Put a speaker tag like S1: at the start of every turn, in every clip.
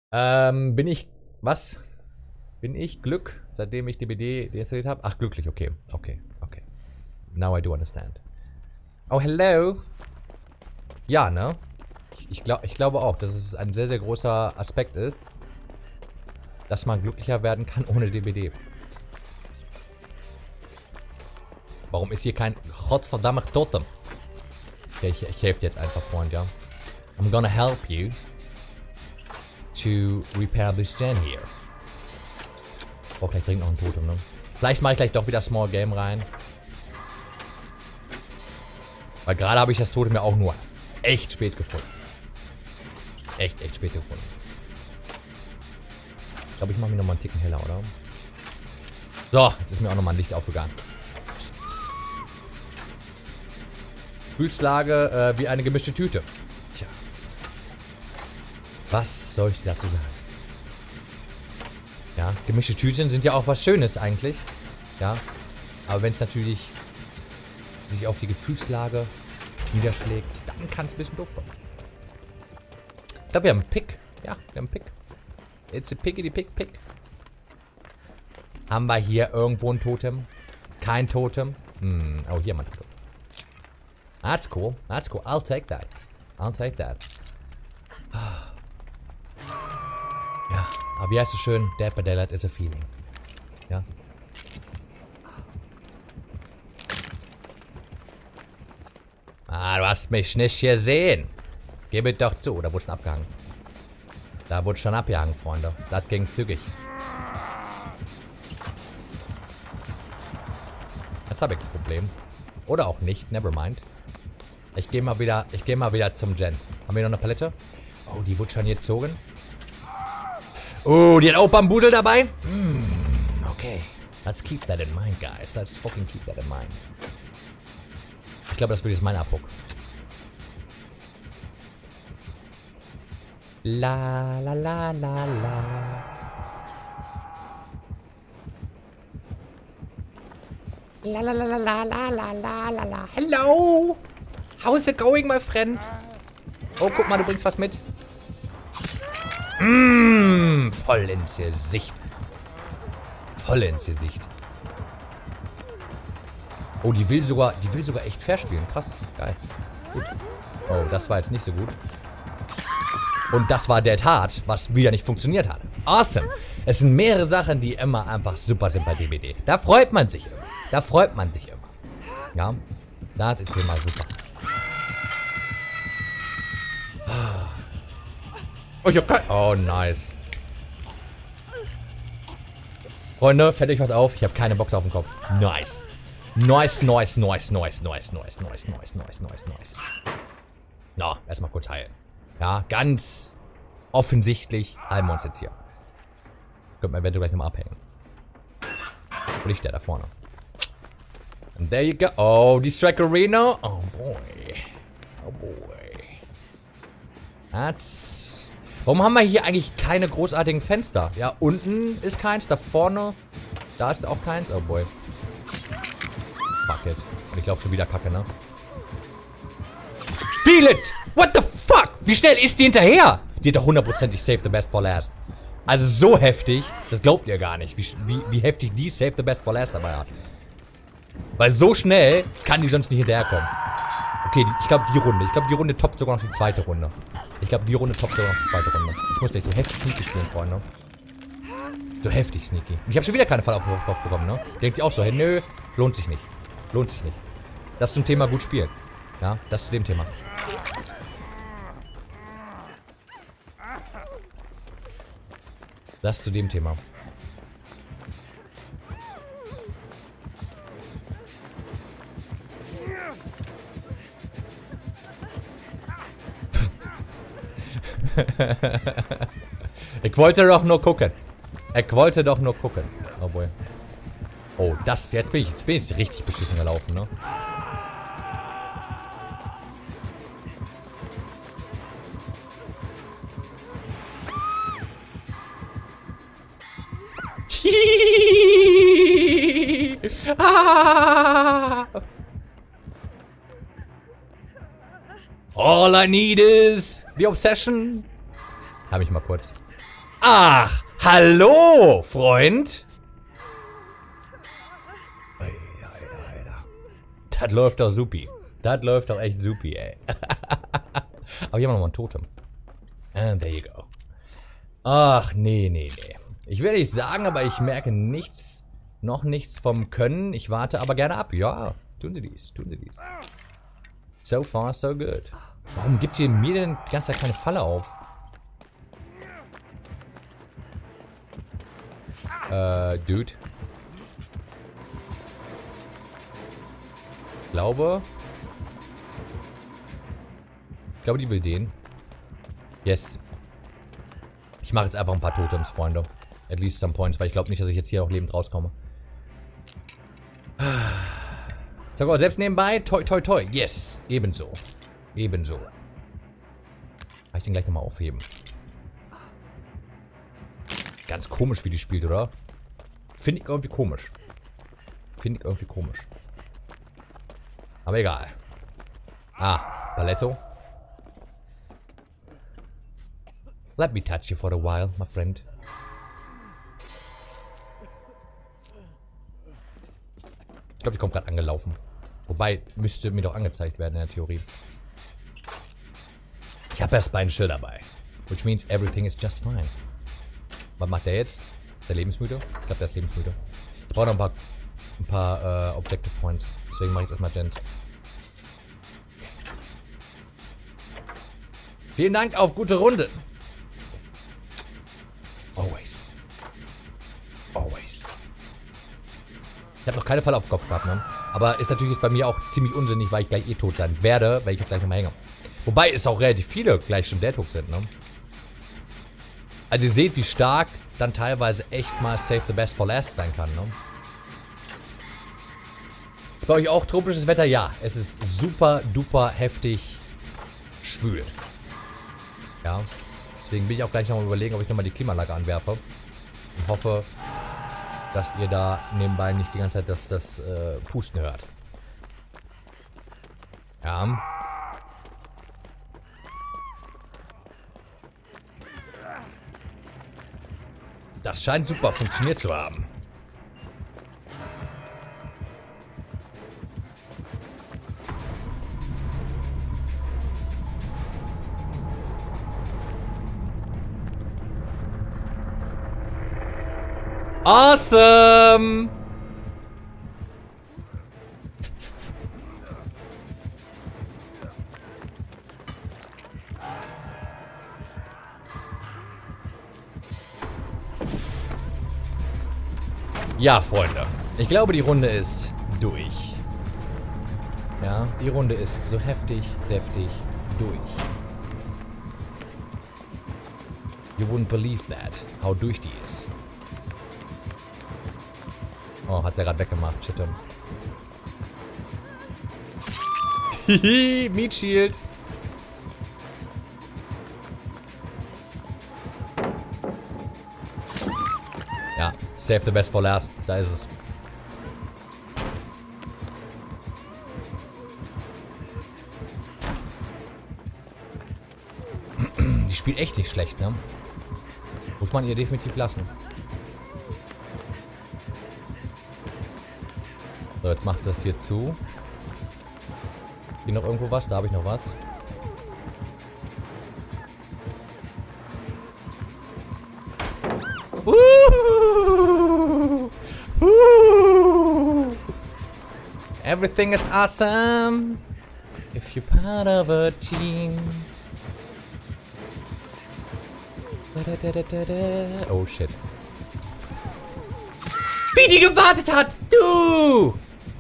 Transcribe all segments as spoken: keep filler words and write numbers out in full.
S1: Ähm, bin ich... Was? Bin ich Glück, seitdem ich D B D deinstalliert habe? Ach, glücklich, okay. Okay, okay. Now I do understand. Oh, hello. Ja, ne? Ich, ich, glaub, ich glaube auch, dass es ein sehr, sehr großer Aspekt ist, dass man glücklicher werden kann ohne D B D. Warum ist hier kein Gottverdammt Totem? Okay, ich, ich helfe dir jetzt einfach, Freund, ja. I'm gonna help you to repair this gen here. Ich brauch gleich dringend noch ein Totem, ne? Vielleicht mache ich gleich doch wieder Small Game rein. Weil gerade habe ich das Totem ja auch nur echt spät gefunden. Echt, echt spät gefunden. Ich glaube, ich mache mich nochmal einen Ticken heller, oder? So, jetzt ist mir auch nochmal ein Licht aufgegangen. Gefühlslage äh, wie eine gemischte Tüte. Tja. Was soll ich dazu sagen? Ja, gemischte Tüten sind ja auch was Schönes eigentlich. Ja. Aber wenn es natürlich sich auf die Gefühlslage niederschlägt, dann kann es ein bisschen doof kommen. Ich glaube, wir haben einen Pick. Ja, wir haben einen Pick. It's a pickety pick pick. Haben wir hier irgendwo ein Totem? Kein Totem? Hm, oh, hier mal ein Totem. That's cool. That's cool. I'll take that. I'll take that. Ja, aber wie heißt es schön? Dead by Daylight is a feeling. Ja. Ah, du hast mich nicht gesehen. Gib es doch zu. Da wurde schon abgehangen. Da wurde schon abgehangen, Freunde. Das ging zügig. Jetzt habe ich ein Problem. Oder auch nicht. Nevermind. Ich gehe mal wieder, ich gehe mal wieder zum Gen. Haben wir noch eine Palette? Oh, die wurde schon gezogen. Oh, die hat auch Bambusel dabei? Mm, okay. Let's keep that in mind, guys. Let's fucking keep that in mind. Ich glaube, das wird jetzt mein Abhook. La la la la la. La la la la la la la la la la. Hello! How's it going, my friend? Oh, guck mal, du bringst was mit. Mmh, voll ins Gesicht. Voll ins Gesicht. Oh, die will sogar, die will sogar echt fair spielen. Krass, geil. Gut. Oh, das war jetzt nicht so gut. Und das war Dead Hard, was wieder nicht funktioniert hat. Awesome. Es sind mehrere Sachen, die immer einfach super sind bei D B D. Da freut man sich immer. Da freut man sich immer. Ja, das ist immer super. Oh, ich hab kein... Oh, nice. Freunde, fällt euch was auf? Ich habe keine Box auf dem Kopf. Nice. Nice, nice, nice, nice, nice, nice, nice, nice, nice, nice, nice. Na, no, erstmal kurz heilen. Ja, ganz offensichtlich heilen wir uns jetzt hier. Könnte man eventuell gleich nochmal abhängen. Wo liegt der da vorne? And there you go. Oh, die Strikerino. Oh boy. Oh boy. That's... Warum haben wir hier eigentlich keine großartigen Fenster? Ja, unten ist keins, da vorne, da ist auch keins. Oh boy. Fuck it. Und ich laufe schon wieder Kacke, ne? Feel it! What the fuck? Wie schnell ist die hinterher? Die hat doch hundertprozentig Save the Best for Last. Also so heftig, das glaubt ihr gar nicht, wie, wie, wie heftig die Save the Best for Last dabei hat. Weil so schnell kann die sonst nicht hinterherkommen. Okay, ich glaube die Runde. Ich glaube die Runde toppt sogar noch die zweite Runde. Ich glaube die Runde toppt sogar noch die zweite Runde. Ich muss gleich so heftig sneaky spielen, Freunde. So heftig sneaky. Und ich habe schon wieder keine Fall auf den Kopf bekommen, ne? Denkt ihr auch so, hey, nö, lohnt sich nicht. Lohnt sich nicht. Das zum Thema gut spielen. Ja, das zu dem Thema. Das zu dem Thema. Ich wollte doch nur gucken. Ich wollte doch nur gucken. Oh boy. Oh, das, jetzt bin ich, jetzt bin ich richtig beschissen gelaufen, ne? All I need is the obsession. Hab ich mal kurz. Ach, hallo, Freund. Das läuft doch supi. Das läuft doch echt supi, ey. Aber hier haben wir noch mal ein Totem. And there you go. Ach, nee, nee, nee. Ich will nicht sagen, aber ich merke nichts, noch nichts vom Können. Ich warte aber gerne ab. Ja, tun Sie dies, tun Sie dies. So far, so good. Warum gibt ihr mir denn die ganze Zeit keine Falle auf? Äh, Dude. Ich glaube... Ich glaube, die will den. Yes. Ich mache jetzt einfach ein paar Totems, Freunde. At least some points, weil ich glaube nicht, dass ich jetzt hier auch lebend rauskomme. Sag mal, selbst nebenbei, toi, toi, toi. Yes. Ebenso. Ebenso. Kann ich den gleich nochmal aufheben. Ganz komisch, wie die spielt, oder? Finde ich irgendwie komisch. Finde ich irgendwie komisch. Aber egal. Ah, Paletto. Let me touch you for a while, my friend. Ich glaube, die kommt gerade angelaufen. Wobei, müsste mir doch angezeigt werden in der Theorie. Ich habe erst ein Schild dabei. Which means everything is just fine. Was macht der jetzt? Ist der lebensmüde? Ich glaube, der ist lebensmüde. Ich brauche noch ein paar, ein paar äh, Objective Points. Deswegen mache ich jetzt erstmal Gens. Vielen Dank auf gute Runde. Always. Always. Ich habe noch keine Falle auf den Kopf gehabt, ne? Aber ist natürlich jetzt bei mir auch ziemlich unsinnig, weil ich gleich eh tot sein werde, weil ich jetzt gleich nochmal hänge. Wobei es auch relativ viele gleich schon der tot sind, ne? Also ihr seht, wie stark dann teilweise echt mal Save the Best for Last sein kann, ne? Ist bei euch auch tropisches Wetter? Ja, es ist super duper heftig schwül. Ja, deswegen bin ich auch gleich nochmal überlegen, ob ich nochmal die Klimaanlage anwerfe. Und hoffe, dass ihr da nebenbei nicht die ganze Zeit das, das äh, Pusten hört. Ja. Das scheint super funktioniert zu haben. Awesome! Ja, Freunde. Ich glaube, die Runde ist durch. Ja, die Runde ist so heftig, deftig durch. You wouldn't believe that, how durch die ist. Oh, hat der gerade weggemacht, shit. Hihi, Meat Shield. Ja, save the best for last. Da ist es. Die spielt echt nicht schlecht, ne? Muss man ihr definitiv lassen. So, jetzt macht sie das hier zu. Hier noch irgendwo was? Da habe ich noch was. Woo! Woo! Everything is awesome if you're part of a team. Da, da, da, da, da. Oh shit. Wie die gewartet hat! Du!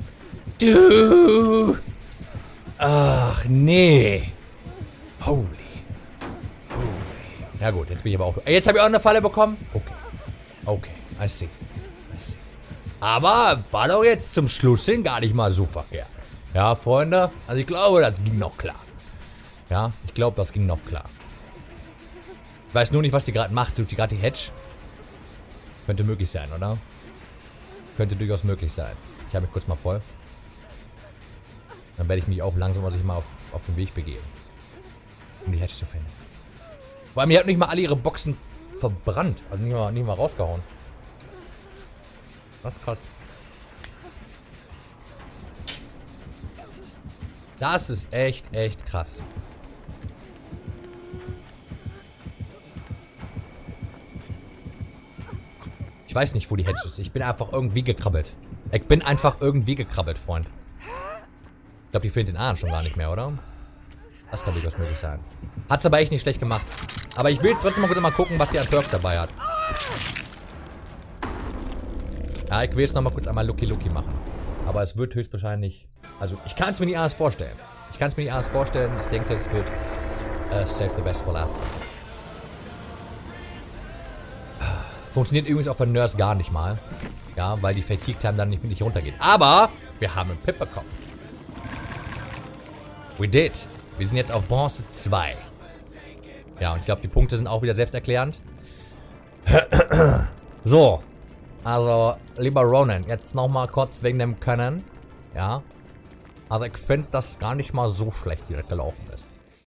S1: Du! Ach, nee. Holy. Holy. Ja gut, jetzt bin ich aber auch... Jetzt habe ich auch eine Falle bekommen? Okay. Okay, I see. I see. Aber war doch jetzt zum Schluss hin gar nicht mal so verkehrt. Ja, Freunde? Also ich glaube, das ging noch klar. Ja, ich glaube, das ging noch klar. Ich weiß nur nicht, was die gerade macht. Sucht die gerade die Hedge? Könnte möglich sein, oder? Könnte durchaus möglich sein. Ich habe mich kurz mal voll. Dann werde ich mich auch langsam mal sich mal auf, auf den Weg begeben. Um die Hedge zu finden. Vor allem, ihr habt nicht mal alle ihre Boxen verbrannt. Also nicht mal, nicht mal rausgehauen. Das ist krass. Das ist echt, echt krass. Ich weiß nicht, wo die Hedge ist. Ich bin einfach irgendwie gekrabbelt. Ich bin einfach irgendwie gekrabbelt, Freund. Ich glaube, die findet den Ahn schon gar nicht mehr, oder? Das kann durchaus möglich sein. Hat's aber echt nicht schlecht gemacht. Aber ich will jetzt trotzdem mal kurz mal gucken, was sie an Perks dabei hat. Ja, ich will jetzt noch mal kurz einmal Lucky Lucky machen. Aber es wird höchstwahrscheinlich... Also, ich kann es mir nicht anders vorstellen. Ich kann es mir nicht anders vorstellen. Ich denke, es wird äh, Save the Best for Last sein. Funktioniert übrigens auch für Nurse gar nicht mal. Ja, weil die Fatigue Time dann nicht, nicht runtergeht. Aber wir haben einen Pip bekommen. We did. Wir sind jetzt auf Bronze zwei. Ja, und ich glaube, die Punkte sind auch wieder selbsterklärend. So. Also, lieber Ronan, jetzt nochmal kurz wegen dem Können. Ja. Also, ich finde das gar nicht mal so schlecht, wie das gelaufen ist.